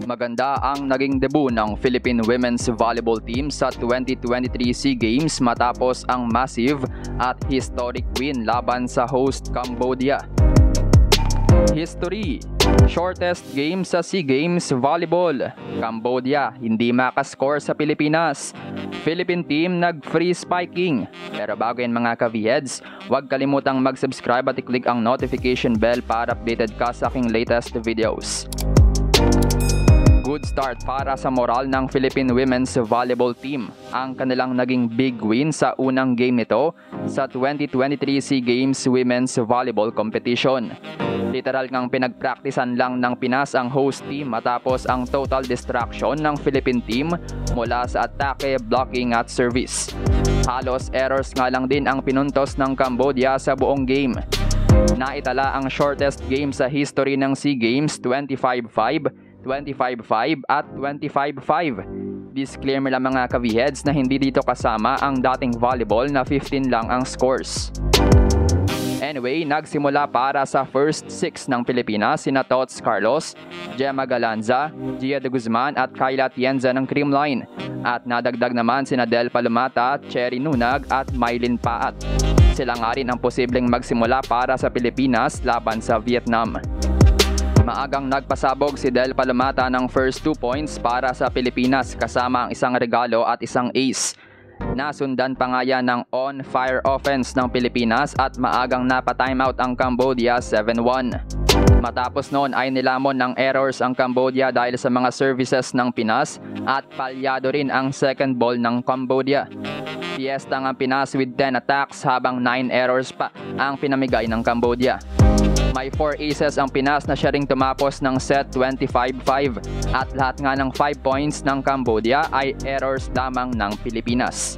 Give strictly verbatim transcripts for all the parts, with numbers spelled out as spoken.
Maganda ang naging debut ng Philippine Women's Volleyball Team sa twenty twenty-three SEA Games matapos ang massive at historic win laban sa host Cambodia. History: shortest game sa SEA Games Volleyball. Cambodia hindi makascore sa Pilipinas. Philippine team nag-free spiking. Pero bago yan mga ka-V-Heads, huwag kalimutang mag-subscribe at i-click ang notification bell para updated ka sa aking latest videos. Good start para sa moral ng Philippine Women's Volleyball Team. Ang kanilang naging big win sa unang game nito sa twenty twenty-three SEA Games Women's Volleyball Competition. Literal ngang pinagpraktisan lang ng Pinas ang host team matapos ang total distraction ng Philippine team mula sa atake, blocking at service. Halos errors nga lang din ang pinuntos ng Cambodia sa buong game. Naitala ang shortest game sa history ng SEA Games, twenty-five five, twenty-five five at twenty-five five. Disclaimer lang mga ka-V-Heads na hindi dito kasama ang dating volleyball na fifteen lang ang scores. Anyway, nagsimula para sa first six ng Pilipinas sina Tots Carlos, Gemma Galanza, Gia de Guzman at Kayla Tienza ng Creamline. At nadagdag naman sina Del Palomata, Cherry Nunag at Mylene Paat. Sila nga rin ang posibleng magsimula para sa Pilipinas laban sa Vietnam. Maagang nagpasabog si Del Palomata ng first two points para sa Pilipinas kasama ang isang regalo at isang ace. Nasundan pa nga yan ng on-fire offense ng Pilipinas at maagang napa-timeout ang Cambodia seven one. Matapos noon ay nilamon ng errors ang Cambodia dahil sa mga services ng Pinas at palyado rin ang second ball ng Cambodia. Fiesta ang Pinas with ten attacks habang nine errors pa ang pinamigay ng Cambodia. May four aces ang Pinas na siya ring tumapos ng set twenty-five five at lahat nga ng five points ng Cambodia ay errors lamang ng Pilipinas.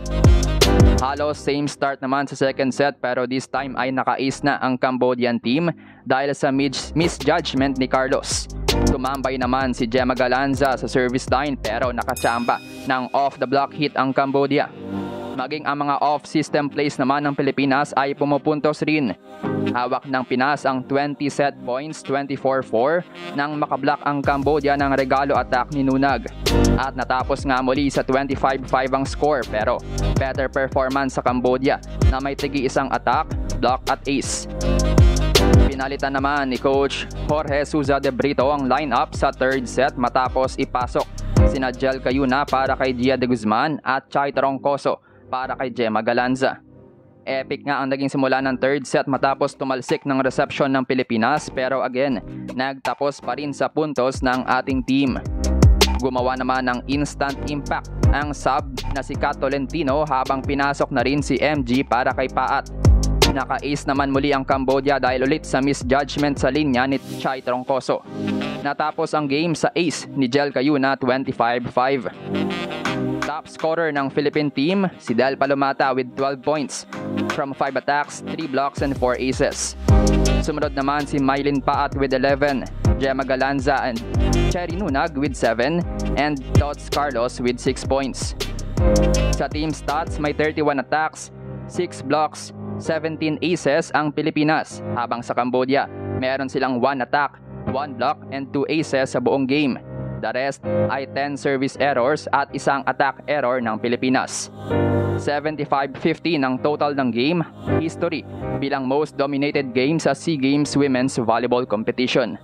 Halos same start naman sa second set pero this time ay naka-ace na ang Cambodian team dahil sa misjudgment ni Carlos. Tumambay naman si Gemma Galanza sa service line pero nakachamba ng off-the-block hit ang Cambodia. Maging ang mga off-system plays naman ng Pilipinas ay pumupuntos rin. Hawak ng Pinas ang twenty set points, twenty-four four, nang makablock ang Cambodia ng regalo attack ni Nunag. At natapos nga muli sa twenty-five five ang score pero better performance sa Cambodia na may tigi isang attack, block at ace. Pinalitan naman ni Coach Jorge Souza de Brito ang lineup sa third set matapos ipasok sina Jel Cayuna para kay Gia de Guzman at Chai Troncoso para kay Gemma Galanza. Epic nga ang naging simula ng third set matapos tumalsik ng reception ng Pilipinas pero again, nagtapos pa rin sa puntos ng ating team. Gumawa naman ng instant impact ang sub na si Kat Tolentino habang pinasok na rin si M G para kay Paat. Naka-ace naman muli ang Cambodia dahil ulit sa misjudgment sa linya ni Chai Troncoso. Natapos ang game sa ace ni Jel Cayuna twenty-five five. Top scorer ng Philippine team, si Del Palomata with twelve points from five attacks, three blocks and four aces. Sumunod naman si Mylene Paat with eleven, Gemma Galanza and Cherry Nunag with seven, and Tots Carlos with six points. Sa team stats, may thirty-one attacks, six blocks, seventeen aces ang Pilipinas, habang sa Cambodia, meron silang one attack, one block and two aces sa buong game. The rest ay ten service errors at isang attack error ng Pilipinas. seventy-five fifteen ang total ng game, history bilang most dominated game sa SEA Games Women's Volleyball Competition.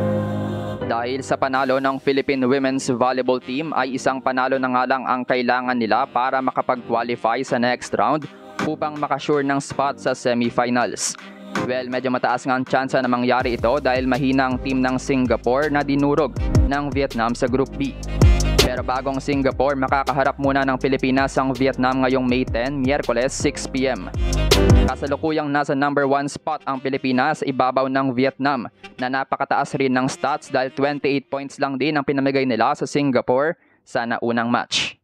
Dahil sa panalo ng Philippine Women's Volleyball Team ay isang panalo na nga lang ang kailangan nila para makapag-qualify sa next round upang makasure ng spot sa semifinals. Well, medyo mataas nga ang tsansa na mangyari ito dahil mahina ang team ng Singapore na dinurog ng Vietnam sa Group B. Pero bagong Singapore, makakaharap muna ng Pilipinas ang Vietnam ngayong May ten, Miyerkules, six p m Kasalukuyang nasa number one spot ang Pilipinas sa ibabaw ng Vietnam na napakataas rin ng stats dahil twenty-eight points lang din ang pinamigay nila sa Singapore sa naunang match.